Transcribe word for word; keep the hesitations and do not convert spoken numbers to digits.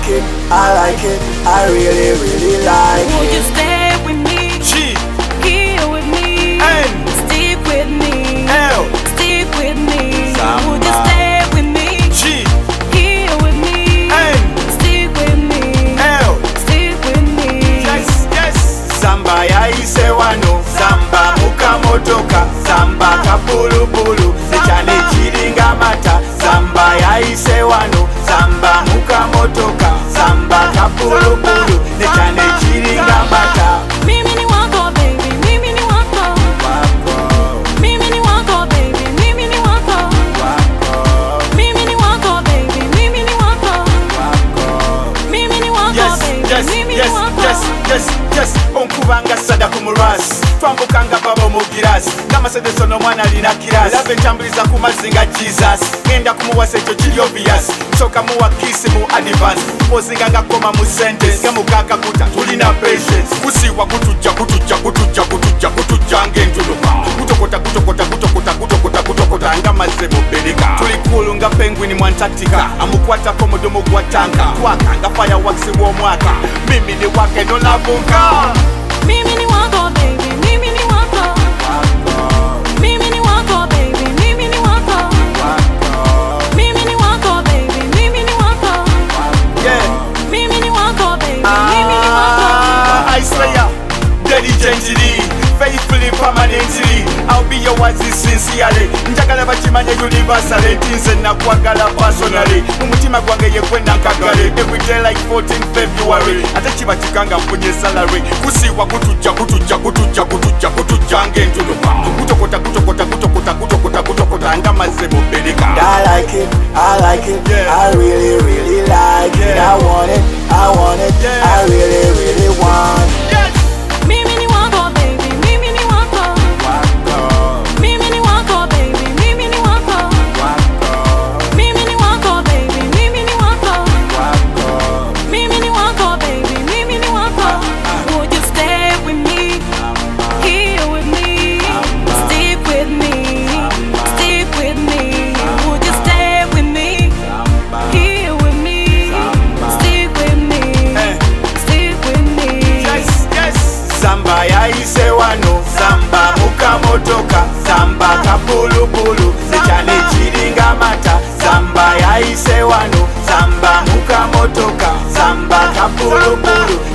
it, I like it, I really, really like it. Would you stay with me? G. Here with me. N. Stick with me. L. Stick with me. Zamba. Would you stay with me? G. Here with me. N. Stick with me. L. Stick with me. Yes, yes. Zamba yaise wano, Zamba mukamotoka, Zamba kapulupulu, sechane chiringa mata. Zamba yaise wano, Zamba mukamotoka, Zamba kapulupulu, sechane chiringa mata. Mimi ni wako baby, mimi ni wako. Wako, Mimi ni wako baby, mimi ni wako. wako, Mimi ni wako baby, mimi ni wako. wako. Mimi ni wako Yes, baby, yes, mimi ni yes, wako. yes, yes, yes. Onkubanga sada kumurasi, twambukanga babo mugirasi, namasedeso n'omwana alina kirasi. Love entambuliza ku mazinga Jesus, ngenda kumuwasa ekyo kiri obvious. Nsooka muwa kiss mu advance, mpozinga nga koma mu sentence. Ngemukaka kuta tulina patience, kusiwa kutujja kutujja kutujja kutujja kutujja ng'entunuka. Kutokota kutokota kutokota kutokota kutokota nga mazze mu Berika. Tuli cool nga penguin mu Antarctica, amukwatako mudomo gwa tanka. Twaka nga fireworks w'omwaka, mimi ni wake nonabunga. Mimi ni wako baby, mimi ni wako. Mimi ni wako baby, mimi ni wako. Mimi ni wako baby, mimi ni wako. Yeah. Mimi ni wako baby, mimi ni wako. Ah, I slayer, diligently, faithfully, permanently. I'll be your one sincerely. Njagala bakimanye universally, tinze nakwagala personally. Mumutima gwange yekwe nankagale. Every day like fourteenth February. Ate kiba kikanga mpunye salary. Kusiwa kutujja kutujja kutujja kutujja kutujja ng'entunuka. Kutokota kutokota kutokota kutokota kutokota nga mazze mu Berika. I like it, I like it, Yeah. I really, really like it. Yeah. I want it, I want it, Yeah. I really, really want it. Yes. Mimi ni wako baby, mimi ni wako. Wako, Mimi ni wako baby, mimi ni wako. wako, Mimi ni wako baby, mimi ni wako. wako. Mimi ni wako baby, mimi ni wako. Would you stay with me? Here with me. Stick with me. Stick with me. Would you stay with me? Here with me. Stick with me. Eh. Stick with me. Yes, yes. Zamba yaise wano, Zamba mukamotoka, Zamba kapulupulu, sechane chiringa mata. Zamba yaise wano, Zamba mukamotoka, Zamba kapulupulu,